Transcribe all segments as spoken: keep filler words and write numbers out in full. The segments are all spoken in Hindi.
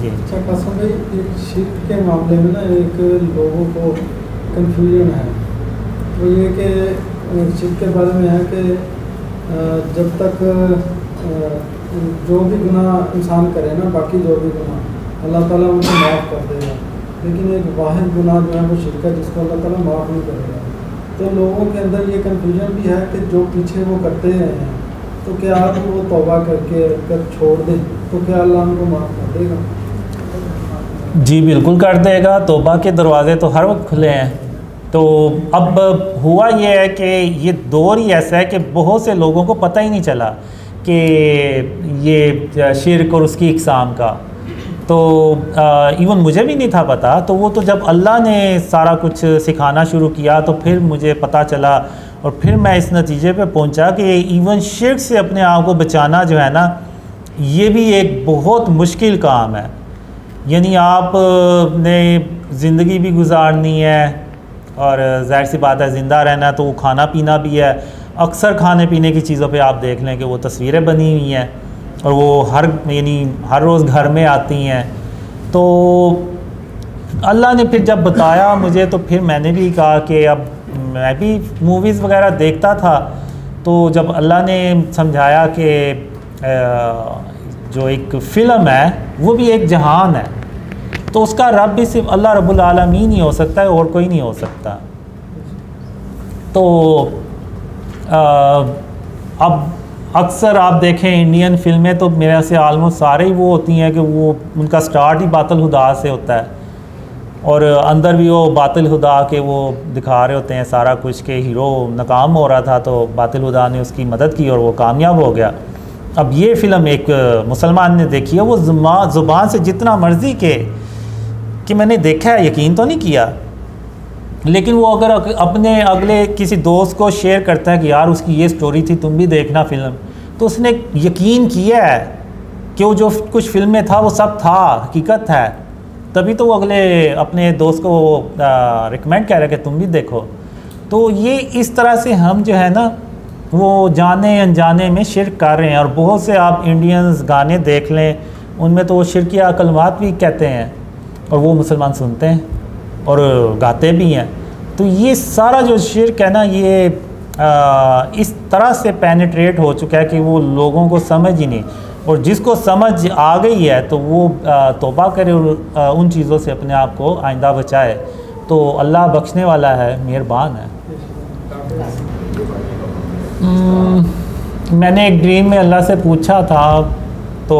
जी। अच्छा कासिम भाई, एक शिर्क के मामले में ना एक लोगों को कन्फ्यूजन है, वो ये कि शिर्क के बारे में है कि जब तक जो भी गुनाह इंसान करे ना, बाकी जो भी गुनाह अल्लाह ताला उनको माफ़ कर देगा, लेकिन एक वाहिद गुनाह जो है वो शिर्क है जिसको अल्लाह ताला माफ़ नहीं करेगा। तो लोगों के अंदर ये कन्फ्यूजन भी है कि जो पीछे वो करते हैं तो क्या आप वो तौबा करके कर छोड़ दें तो क्या अल्लाह उनको माफ़ कर देगा? जी बिल्कुल कर देगा, तौबा के दरवाज़े तो हर वक्त खुले हैं। तो अब हुआ ये है कि ये दौर ही ऐसा है कि बहुत से लोगों को पता ही नहीं चला कि ये शिर्क और उसकी इक़साम का, तो इवन मुझे भी नहीं था पता। तो वो तो जब अल्लाह ने सारा कुछ सिखाना शुरू किया तो फिर मुझे पता चला, और फिर मैं इस नतीजे पे पहुंचा कि इवन शिर्क से अपने आप को बचाना जो है ना, ये भी एक बहुत मुश्किल काम है। यानी आप ने ज़िंदगी भी गुजारनी है और ज़ाहिर सी बात है ज़िंदा रहना है, तो वो खाना पीना भी है। अक्सर खाने पीने की चीज़ों पे आप देख लें कि वो तस्वीरें बनी हुई हैं और वो हर यानी हर रोज़ घर में आती हैं। तो अल्लाह ने फिर जब बताया मुझे, तो फिर मैंने भी कहा कि अब मैं भी मूवीज़ वगैरह देखता था, तो जब अल्लाह ने समझाया कि जो एक फ़िल्म है वो भी एक जहान है, तो उसका रब भी सिर्फ अल्लाह रब्बुल आलमीन ही हो सकता है और कोई नहीं हो सकता। तो आ, अब अक्सर आप देखें इंडियन फिल्में तो मेरे से आलमोस्ट सारे ही वो होती हैं कि वो उनका स्टार्ट ही बातिल हुदा से होता है, और अंदर भी वो बातिल हुदा के वो दिखा रहे होते हैं सारा कुछ कि हीरो नाकाम हो रहा था तो बातिल हुदा ने उसकी मदद की और वो कामयाब हो गया। अब ये फ़िल्म एक मुसलमान ने देखी है, वो ज़ुबान से जितना मर्ज़ी के कि मैंने देखा है, यकीन तो नहीं किया, लेकिन वो अगर अपने अगले किसी दोस्त को शेयर करता है कि यार उसकी ये स्टोरी थी, तुम भी देखना फ़िल्म, तो उसने यकीन किया है कि वो जो कुछ फ़िल्म में था वो सब था, हकीकत है, तभी तो वो अगले अपने दोस्त को रिकमेंड कर रहे कि तुम भी देखो। तो ये इस तरह से हम जो है ना वो जाने अनजाने में शिर्क कर रहे हैं। और बहुत से आप इंडियंस गाने देख लें, उनमें तो वो शिरकिया कलमात भी कहते हैं और वो मुसलमान सुनते हैं और गाते भी हैं। तो ये सारा जो शिर्क है ना, ये आ, इस तरह से पेनिट्रेट हो चुका है कि वो लोगों को समझ ही नहीं, और जिसको समझ आ गई है तो वो तौबा करे और आ, उन चीज़ों से अपने आप को आइंदा बचाए। तो अल्लाह बख्शने वाला है, मेहरबान है। मैंने एक ड्रीम में अल्लाह से पूछा था, तो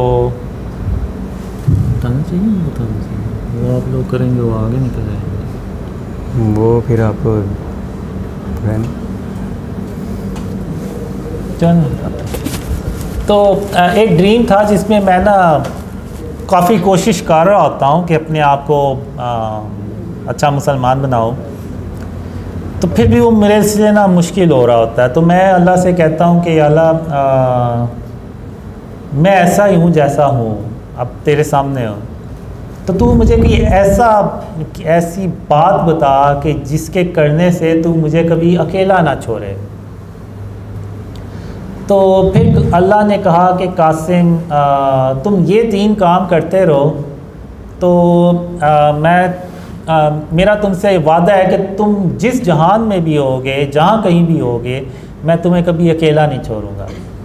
बताना चाहिए बताना चाहिए वो आप लोग करेंगे, वो आगे निकल जाएंगे, वो फिर आपको चल। तो एक ड्रीम था जिसमें मैं ना काफ़ी कोशिश कर रहा होता हूँ कि अपने आप को आ, अच्छा मुसलमान बनाऊँ, तो फिर भी वो मेरे से ना मुश्किल हो रहा होता है। तो मैं अल्लाह से कहता हूँ कि अल्लाह मैं ऐसा ही हूँ जैसा हूँ, अब तेरे सामने हूँ, तो तू मुझे कोई ऐसा ऐसी बात बता कि जिसके करने से तू मुझे कभी अकेला ना छोड़े। तो फिर अल्लाह ने कहा कि कासिम आ, तुम ये तीन काम करते रहो, तो आ, मैं आ, मेरा तुमसे वादा है कि तुम जिस जहान में भी होगे, जहाँ कहीं भी होगे, मैं तुम्हें कभी अकेला नहीं छोड़ूंगा।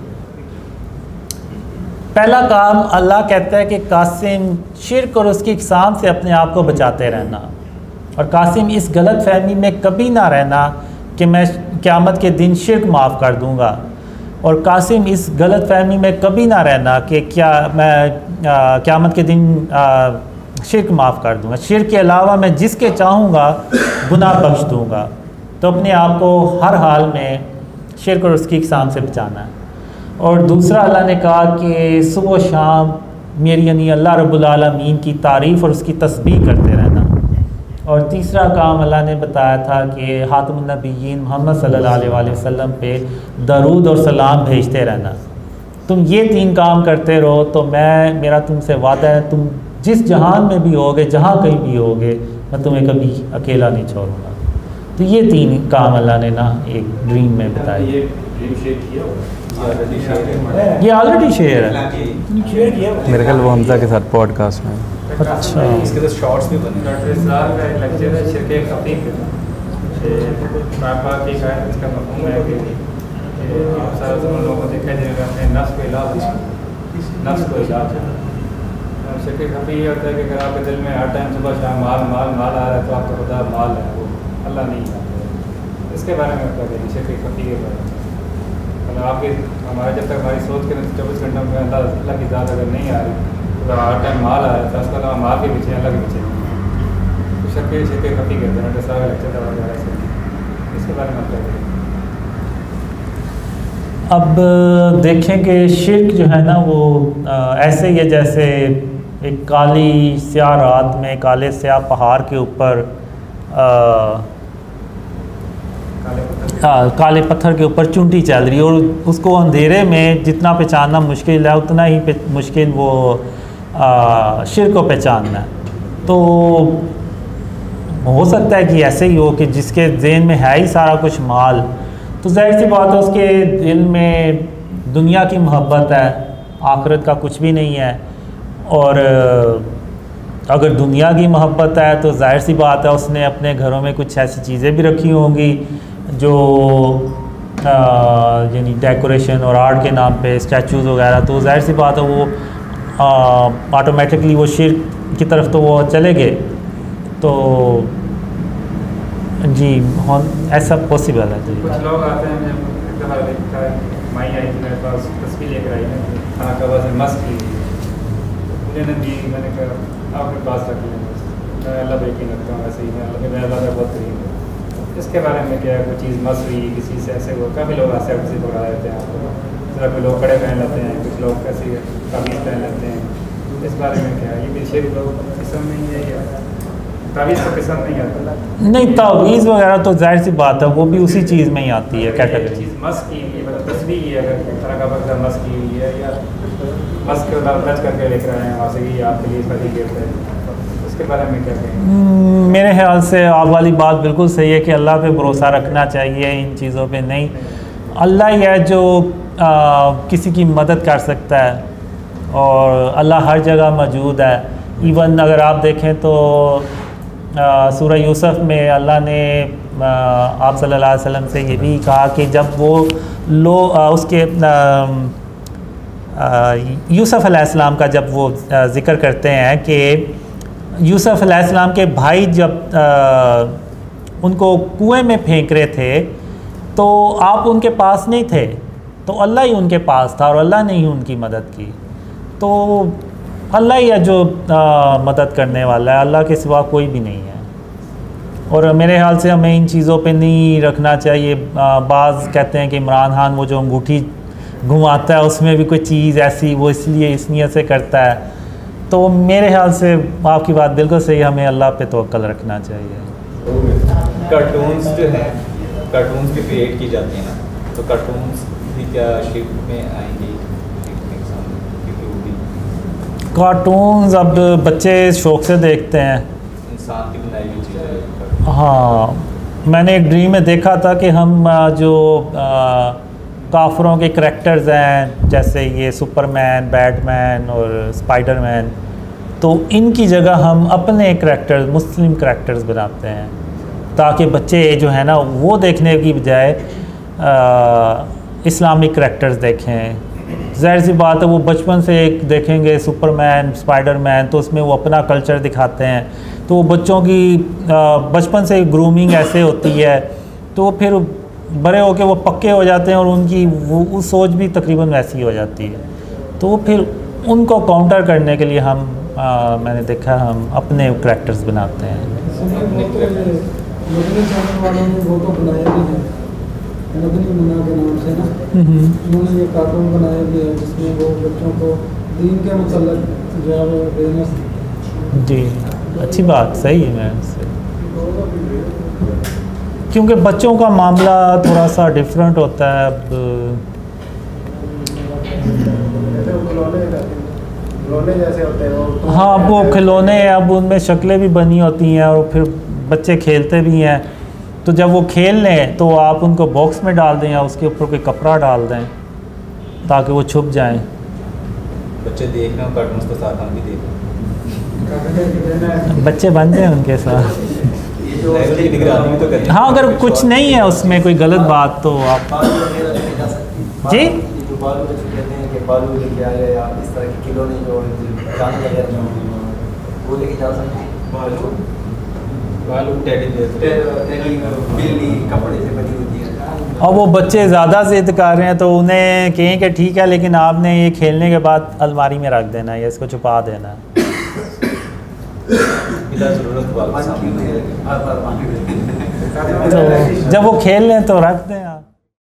पहला काम अल्लाह कहता है कि कासिम शिर्क और उसकी इक़साम से अपने आप को बचाते रहना, और कासिम इस गलत फहमी में कभी ना रहना कि मैं क़यामत के दिन शिर्क माफ़ कर दूंगा, और कासिम इस गलत फहमी में कभी ना रहना कि क्या मैं क़यामत के दिन आ, शिर्क माफ़ कर दूंगा। शिर्क के अलावा मैं जिसके चाहूँगा गुनाह बख्श दूंगा। तो अपने आप को हर हाल में शिर्क और उसकी इक़साम से बचाना है। और दूसरा अल्लाह ने कहा कि सुबह शाम मेरी यानी अल्लाह रब्बुल आलमीन की तारीफ़ और उसकी तस्बीह करते रहना। और तीसरा काम अल्लाह ने बताया था कि हातिमुन नबिय्यीन मोहम्मद सल्लल्लाहु अलैहि वसल्लम पे दरूद और सलाम भेजते रहना। तुम ये तीन काम करते रहो तो मैं मेरा तुमसे वादा है, तुम जिस जहान में भी होगे, जहाँ कहीं भी होगे, मैं तुम्हें कभी अकेला नहीं छोड़ूंगा। तो ये तीन काम अल्लाह ने ना एक ड्रीम में बताया। ये ड्रीम शेयर किया हुआ ये ऑलरेडी शेयर है। मेरे ख्याल वो हमजा के साथ पॉडकास्ट में। अच्छा, इसके तो शॉर्ट्स भी बने। डॉक्टर इसरार का एक लेक्चर है शिरके खफी पे, पापा की शायद इसका मफहूम है कि कि आप सारा उन लोगों को देखा जाएगा अपने नफ्स को इलाज, नफ्स को इलाज है। शिरके खफी ये होता है कि अगर आपके दिल में हर टाइम सुबह शाम माल माल माल आ रहा है तो आपको खुदा माल है, वो अल्लाह नहीं है। इसके बारे में क्या कहेंगे शिरके खफी के बारे में? मतलब आपकी हमारे जब तक हमारी सोच के चौबीस घंटों में अल्लाह अल्लाह की ज़ात अगर नहीं आ रही तो हर टाइम माल आ रहा है तो उसके अलावा माल के पीछे अल्लाह के पीछे तो शक्के शिरके खफी कहते हैं। डॉक्टर साहब लेक्चर दवा जा रहा है, इसके बारे में आप क्या कहेंगे? अब देखें कि शिर्क जो है ना वो आ, ऐसे ही है जैसे एक काली स्याह रात में काले स्याह पहाड़ के ऊपर हाँ काले पत्थर के ऊपर चुंटी चल रही है और उसको अंधेरे में जितना पहचानना मुश्किल है उतना ही पे, मुश्किल वो आ, शिर्क को पहचानना है। तो हो सकता है कि ऐसे ही हो कि जिसके ज़हन में है ही सारा कुछ माल, तो जाहिर सी बात है उसके दिल में दुनिया की मोहब्बत है, आखिरत का कुछ भी नहीं है। और अगर दुनिया की मोहब्बत है तो जाहिर सी बात है उसने अपने घरों में कुछ ऐसी चीज़ें भी रखी होंगी जो यानी डेकोरेशन और आर्ट के नाम पे स्टैचूज़ वगैरह, तो जाहिर सी बात है वो ऑटोमेटिकली वो शिर्क की तरफ तो वो चले गए। तो जी हाँ ऐसा पॉसिबल है। जी कुछ लोग आते हैं, मैं एक दफ़ा देखा माई आई थी मेरे पास तस्वीर लेकर आई है खाना कबा से मस्त की उन्होंने दी, मैंने कहा आपके पास रख लें, मैं अल्लाह पे यकीन रखता हूँ, ऐसे ही मैं अल्लाह मैं अल्लाह का बहुत करीब है। इसके बारे में क्या है, कोई चीज़ मस्त हुई किसी से ऐसे हुआ, काफ़ी लोग ऐसे किसी पकड़ा देते हैं आपको, जरा कोई लोग कड़े पहन लेते हैं, कुछ लोग कैसी कमीज़ पहन लेते हैं, इस बारे में क्या है? ये भी शिर्क लोग किस्म नहीं है या तावीज़ का किस्म नहीं आता? नहीं, तावीज़ वगैरह तो जाहिर सी बात है वो भी उसी चीज़ में ही आती है कैटेगरी। चीज़ मस्त की हुई है, मतलब तस्वीर है अगर तरह का बगदा मस्त की हुई है या मस्त के बाद टच करके लिख रहे हैं वहाँ से कि आपके लिए इसका गिफ्ट है, उसके बारे में क्या कहेंगे? मेरे ख्याल से आप वाली बात बिल्कुल सही है कि अल्लाह पे भरोसा रखना चाहिए, इन चीज़ों पे नहीं। अल्लाह ही है जो आ, किसी की मदद कर सकता है और अल्लाह हर जगह मौजूद है। इवन अगर आप देखें तो सूरह यूसुफ में अल्लाह ने आ, आप सल्लल्लाहु अलैहि वसल्लम से ये भी कहा कि जब वो लो आ, उसके यूसुफ अलैहिस्सलाम का जब वो ज़िक्र करते हैं कि यूसुफ अलैहिस्सलाम के भाई जब आ, उनको कुएं में फेंक रहे थे तो आप उनके पास नहीं थे, तो अल्लाह ही उनके पास था और अल्लाह ने ही उनकी मदद की। तो अल्लाह ही है जो आ, मदद करने वाला है, अल्लाह के सिवा कोई भी नहीं है। और मेरे ख्याल से हमें इन चीज़ों पे नहीं रखना चाहिए। बाज़ कहते हैं कि इमरान खान वो जो अंगूठी घुमाता है उसमें भी कोई चीज़ ऐसी वो इसलिए इस नियत से करता है। तो मेरे ख्याल से आपकी बात बिल्कुल सही, हमें अल्लाह पे तवक्कल रखना चाहिए। कार्टून्स जो हैं, कार्टून्स भी क्रिएट की जाती हैं ना, तो कार्टून्स भी क्या शिर्क में आएंगी? कार्टून्स अब बच्चे शौक़ से देखते हैं, इंसान की बनाई हुई चीज़ें। हाँ, मैंने एक ड्रीम में देखा था कि हम जो काफरों के करैक्टर्स हैं जैसे ये सुपरमैन, बैटमैन और स्पाइडरमैन, तो इनकी जगह हम अपने करैक्टर्स मुस्लिम करैक्टर्स बनाते हैं ताकि बच्चे जो है ना वो देखने की बजाय इस्लामिक करैक्टर्स देखें। ज़ाहिर सी बात है वो बचपन से एक देखेंगे सुपरमैन, स्पाइडरमैन, तो उसमें वो अपना कल्चर दिखाते हैं, तो बच्चों की बचपन से ग्रूमिंग ऐसे होती है तो फिर बड़े होके वो पक्के हो जाते हैं और उनकी वो उस सोच भी तकरीबन वैसी हो जाती है। तो फिर उनको काउंटर करने के लिए हम आ, मैंने देखा हम अपने करैक्टर्स बनाते हैं। वालों ने वो तो बनाया भी है, मदनी मुन्ना के नाम से ना, उन्होंने ये कार्टून बनाया भी है जिसमें वो बच्चों को दीन के मतलब जो है वो अवेयरनेस। जी अच्छी बात, सही है मैम से, क्योंकि बच्चों का मामला थोड़ा सा डिफरेंट होता है। अब खिलौने जैसे होते हैं वो, हाँ वो खिलौने अब उनमें शक्लें भी बनी होती हैं और फिर बच्चे खेलते भी हैं, तो जब वो खेल लें तो आप उनको बॉक्स में डाल दें या उसके ऊपर कोई कपड़ा डाल दें ताकि वो छुप जाएं। बच्चे देख रहे हो कार्टून्स तो साथ हम भी देख रहे हैं। बच्चे बन जाएं उनके साथ। नहीं, निगरानी भी तो करनी है। हाँ, अगर कुछ नहीं है उसमें कोई गलत बात तो आप जी जो बालू बच्चे कहते हैं कि बालू लेके आ गए या इस तरह के खिलौने जो जान वगैरह जो वो लेके जा सकते हैं। बालू बालू टेडी बिल्ली कपड़े से बनी होती है। और वो बच्चे ज़्यादा ज़िद कर रहे हैं तो उन्हें कहें कि ठीक है, लेकिन आपने ये खेलने के बाद अलमारी में रख देना है या इसको छुपा देना है। बिना ज़रूरत वाला सामान। तो जब वो खेल लें तो रख दें आप।